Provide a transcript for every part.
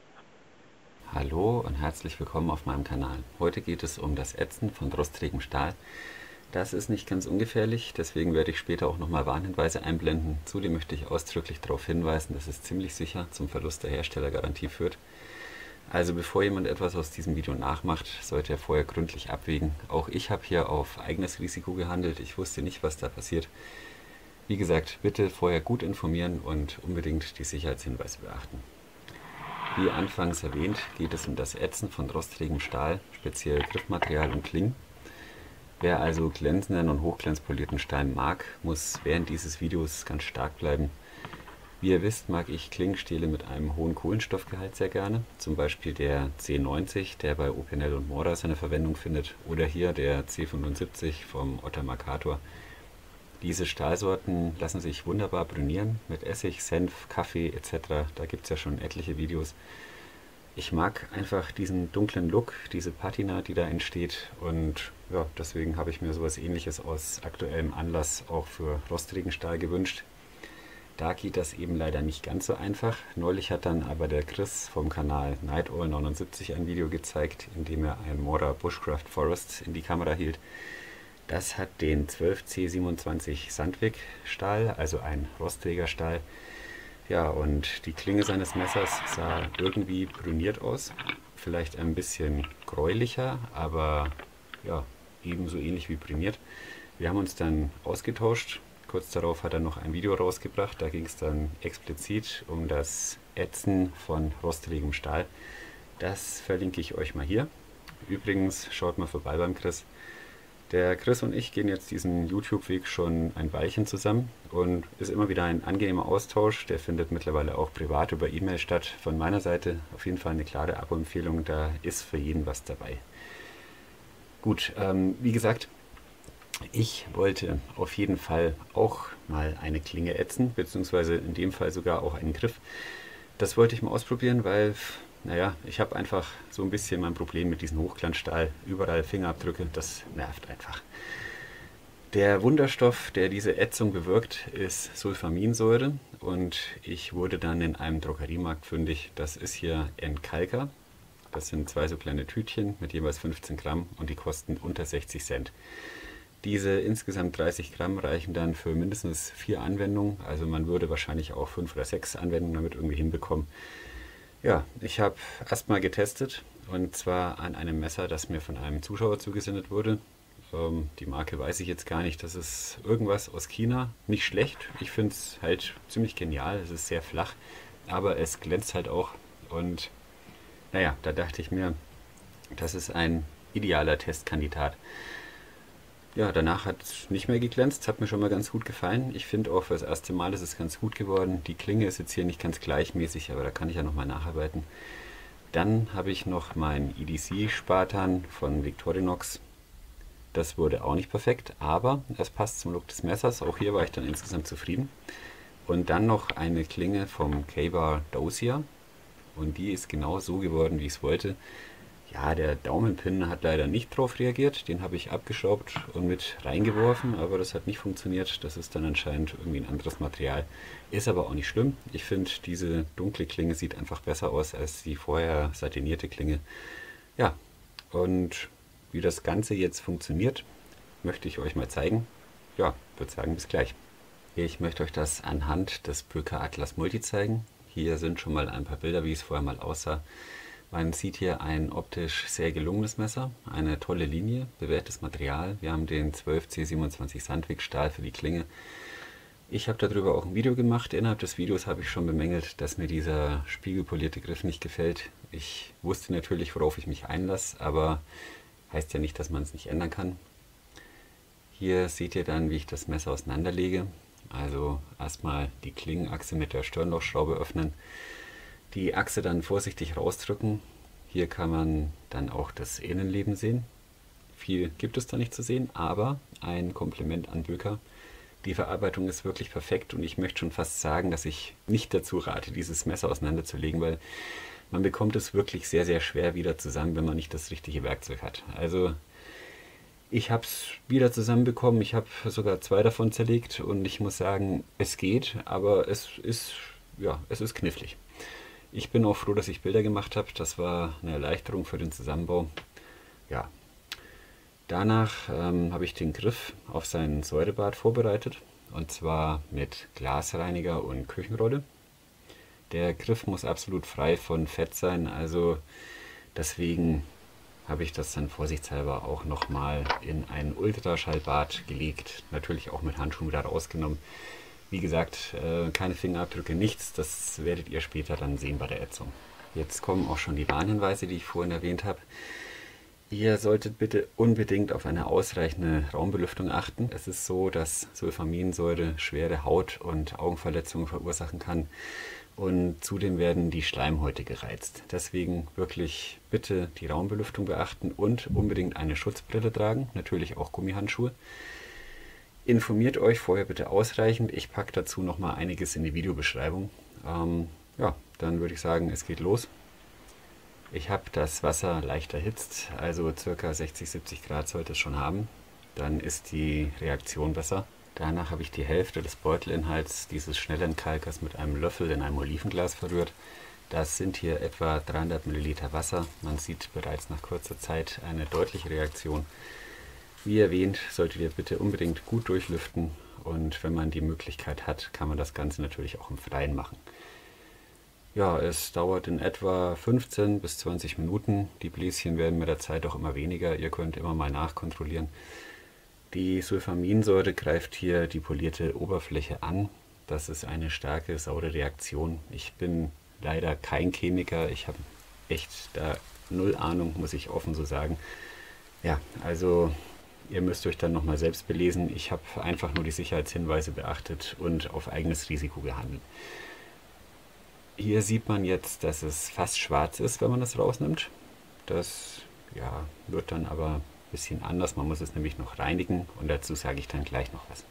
Hallo und herzlich willkommen auf meinem Kanal. Heute geht es um das Ätzen von rostfriem Stahl. Das ist nicht ganz ungefährlich, deswegen werde ich später auch nochmal Warnhinweise einblenden. Zudem möchte ich ausdrücklich darauf hinweisen, dass es ziemlich sicher zum Verlust der Herstellergarantie führt. Also bevor jemand etwas aus diesem Video nachmacht, sollte er vorher gründlich abwägen. Auch ich habe hier auf eigenes Risiko gehandelt, ich wusste nicht, was da passiert. Wie gesagt, bitte vorher gut informieren und unbedingt die Sicherheitshinweise beachten. Wie anfangs erwähnt, geht es um das Ätzen von rostfriem Stahl, speziell Griffmaterial und Klingen. Wer also glänzenden und hochglanzpolierten Stahl mag, muss während dieses Videos ganz stark bleiben. Wie ihr wisst, mag ich Klingenstähle mit einem hohen Kohlenstoffgehalt sehr gerne, zum Beispiel der C90, der bei Opinel und Mora seine Verwendung findet, oder hier der C75 vom Otter Mercator. Diese Stahlsorten lassen sich wunderbar brünieren mit Essig, Senf, Kaffee etc. Da gibt es ja schon etliche Videos. Ich mag einfach diesen dunklen Look, diese Patina, die da entsteht, und ja, deswegen habe ich mir sowas Ähnliches aus aktuellem Anlass auch für rostigen Stahl gewünscht. Da geht das eben leider nicht ganz so einfach. Neulich hat dann aber der Chris vom Kanal Nightowl79 ein Video gezeigt, in dem er ein Mora Bushcraft Forest in die Kamera hielt. Das hat den 12C27 Sandvik Stahl, also ein Rostträgerstahl. Ja, und die Klinge seines Messers sah irgendwie brüniert aus. Vielleicht ein bisschen gräulicher, aber ja, ebenso ähnlich wie brüniert. Wir haben uns dann ausgetauscht. Kurz darauf hat er noch ein Video rausgebracht. Da ging es dann explizit um das Ätzen von rostfriem Stahl. Das verlinke ich euch mal hier. Übrigens, schaut mal vorbei beim Chris. Der Chris und ich gehen jetzt diesen YouTube-Weg schon ein Weilchen zusammen und ist immer wieder ein angenehmer Austausch. Der findet mittlerweile auch privat über E-Mail statt. Von meiner Seite auf jeden Fall eine klare Abo-Empfehlung, da ist für jeden was dabei. Gut, wie gesagt, ich wollte auf jeden Fall auch mal eine Klinge ätzen, beziehungsweise in dem Fall sogar auch einen Griff. Das wollte ich mal ausprobieren, weil, naja, ich habe einfach so ein bisschen mein Problem mit diesem Hochglanzstahl. Überall Fingerabdrücke, das nervt einfach. Der Wunderstoff, der diese Ätzung bewirkt, ist Sulfaminsäure, und ich wurde dann in einem Drogeriemarkt fündig. Das ist hier Entkalker. Das sind 2 so kleine Tütchen mit jeweils 15 Gramm und die kosten unter 60 Cent. Diese insgesamt 30 Gramm reichen dann für mindestens 4 Anwendungen, also man würde wahrscheinlich auch 5 oder 6 Anwendungen damit irgendwie hinbekommen. Ja, ich habe erstmal getestet, und zwar an einem Messer, das mir von einem Zuschauer zugesendet wurde. Die Marke weiß ich jetzt gar nicht, das ist irgendwas aus China. Nicht schlecht, ich finde es halt ziemlich genial, es ist sehr flach, aber es glänzt halt auch. Und naja, da dachte ich mir, das ist ein idealer Testkandidat. Ja, danach hat es nicht mehr geglänzt, hat mir schon mal ganz gut gefallen. Ich finde auch für das erste Mal ist es ganz gut geworden. Die Klinge ist jetzt hier nicht ganz gleichmäßig, aber da kann ich ja nochmal nacharbeiten. Dann habe ich noch mein EDC-Spartan von Victorinox. Das wurde auch nicht perfekt, aber es passt zum Look des Messers. Auch hier war ich dann insgesamt zufrieden. Und dann noch eine Klinge vom Ka-Bar Dosia. Und die ist genau so geworden, wie ich es wollte. Ja, der Daumenpin hat leider nicht drauf reagiert, den habe ich abgeschraubt und mit reingeworfen, aber das hat nicht funktioniert. Das ist dann anscheinend irgendwie ein anderes Material. Ist aber auch nicht schlimm. Ich finde, diese dunkle Klinge sieht einfach besser aus als die vorher satinierte Klinge. Ja, und wie das Ganze jetzt funktioniert, möchte ich euch mal zeigen. Ja, würde sagen, bis gleich. Ich möchte euch das anhand des Böker Atlas Multi zeigen. Hier sind schon mal ein paar Bilder, wie es vorher mal aussah. Man sieht hier ein optisch sehr gelungenes Messer, eine tolle Linie, bewährtes Material. Wir haben den 12C27 Sandvik Stahl für die Klinge. Ich habe darüber auch ein Video gemacht. Innerhalb des Videos habe ich schon bemängelt, dass mir dieser spiegelpolierte Griff nicht gefällt. Ich wusste natürlich, worauf ich mich einlasse, aber heißt ja nicht, dass man es nicht ändern kann. Hier seht ihr dann, wie ich das Messer auseinanderlege. Also erstmal die Klingenachse mit der Stirnlochschraube öffnen. Die Achse dann vorsichtig rausdrücken. Hier kann man dann auch das Innenleben sehen. Viel gibt es da nicht zu sehen, aber ein Kompliment an Böker. Die Verarbeitung ist wirklich perfekt, und ich möchte schon fast sagen, dass ich nicht dazu rate, dieses Messer auseinanderzulegen, weil man bekommt es wirklich sehr, sehr schwer wieder zusammen, wenn man nicht das richtige Werkzeug hat. Also ich habe es wieder zusammenbekommen, ich habe sogar 2 davon zerlegt, und ich muss sagen, es geht, aber es ist knifflig. Ich bin auch froh, dass ich Bilder gemacht habe. Das war eine Erleichterung für den Zusammenbau. Ja, danach habe ich den Griff auf sein Säurebad vorbereitet. Und zwar mit Glasreiniger und Küchenrolle. Der Griff muss absolut frei von Fett sein, also deswegen habe ich das dann vorsichtshalber auch nochmal in ein Ultraschallbad gelegt. Natürlich auch mit Handschuhen wieder rausgenommen. Wie gesagt, keine Fingerabdrücke, nichts. Das werdet ihr später dann sehen bei der Ätzung. Jetzt kommen auch schon die Warnhinweise, die ich vorhin erwähnt habe. Ihr solltet bitte unbedingt auf eine ausreichende Raumbelüftung achten. Es ist so, dass Sulfaminsäure schwere Haut- und Augenverletzungen verursachen kann. Und zudem werden die Schleimhäute gereizt. Deswegen wirklich bitte die Raumbelüftung beachten und unbedingt eine Schutzbrille tragen, natürlich auch Gummihandschuhe. Informiert euch vorher bitte ausreichend. Ich packe dazu nochmal einiges in die Videobeschreibung. Ja, dann würde ich sagen, es geht los. Ich habe das Wasser leicht erhitzt, also ca. 60-70 Grad sollte es schon haben. Dann ist die Reaktion besser. Danach habe ich die Hälfte des Beutelinhalts dieses Schnellentkalkers mit einem Löffel in einem Olivenglas verrührt. Das sind hier etwa 300 Milliliter Wasser. Man sieht bereits nach kurzer Zeit eine deutliche Reaktion. Wie erwähnt, solltet ihr bitte unbedingt gut durchlüften und wenn man die Möglichkeit hat, kann man das Ganze natürlich auch im Freien machen. Ja, es dauert in etwa 15 bis 20 Minuten. Die Bläschen werden mit der Zeit auch immer weniger. Ihr könnt immer mal nachkontrollieren. Die Sulfaminsäure greift hier die polierte Oberfläche an. Das ist eine starke, saure Reaktion. Ich bin leider kein Chemiker. Ich habe echt da null Ahnung, muss ich offen so sagen. Ja, also ihr müsst euch dann nochmal selbst belesen. Ich habe einfach nur die Sicherheitshinweise beachtet und auf eigenes Risiko gehandelt. Hier sieht man jetzt, dass es fast schwarz ist, wenn man das rausnimmt. Das ja, wird dann aber ein bisschen anders. Man muss es nämlich noch reinigen und dazu sage ich dann gleich noch was.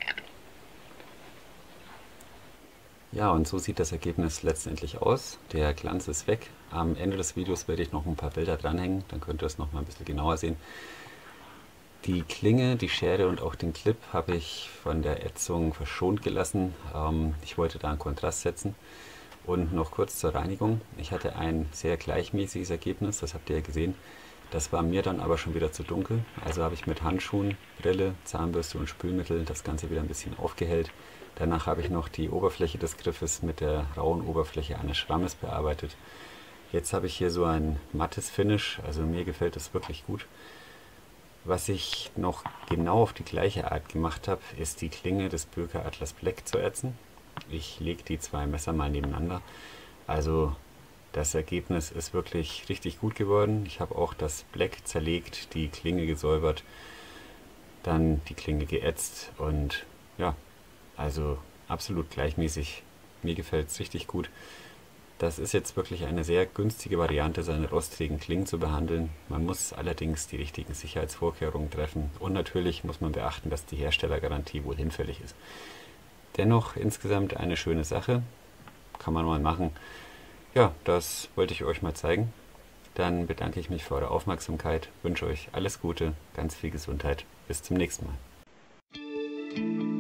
Ja, und so sieht das Ergebnis letztendlich aus. Der Glanz ist weg. Am Ende des Videos werde ich noch ein paar Bilder dranhängen, dann könnt ihr es noch mal ein bisschen genauer sehen. Die Klinge, die Schere und auch den Clip habe ich von der Ätzung verschont gelassen. Ich wollte da einen Kontrast setzen. Und noch kurz zur Reinigung. Ich hatte ein sehr gleichmäßiges Ergebnis, das habt ihr ja gesehen. Das war mir dann aber schon wieder zu dunkel. Also habe ich mit Handschuhen, Brille, Zahnbürste und Spülmittel das Ganze wieder ein bisschen aufgehellt. Danach habe ich noch die Oberfläche des Griffes mit der rauen Oberfläche eines Schwammes bearbeitet. Jetzt habe ich hier so ein mattes Finish, also mir gefällt das wirklich gut. Was ich noch genau auf die gleiche Art gemacht habe, ist die Klinge des Böker Atlas Black zu ätzen. Ich lege die zwei Messer mal nebeneinander. Also das Ergebnis ist wirklich richtig gut geworden. Ich habe auch das Black zerlegt, die Klinge gesäubert, dann die Klinge geätzt und ja, also absolut gleichmäßig. Mir gefällt es richtig gut. Das ist jetzt wirklich eine sehr günstige Variante, seine rostigen Klingen zu behandeln. Man muss allerdings die richtigen Sicherheitsvorkehrungen treffen und natürlich muss man beachten, dass die Herstellergarantie wohl hinfällig ist. Dennoch insgesamt eine schöne Sache, kann man mal machen. Ja, das wollte ich euch mal zeigen. Dann bedanke ich mich für eure Aufmerksamkeit, wünsche euch alles Gute, ganz viel Gesundheit. Bis zum nächsten Mal.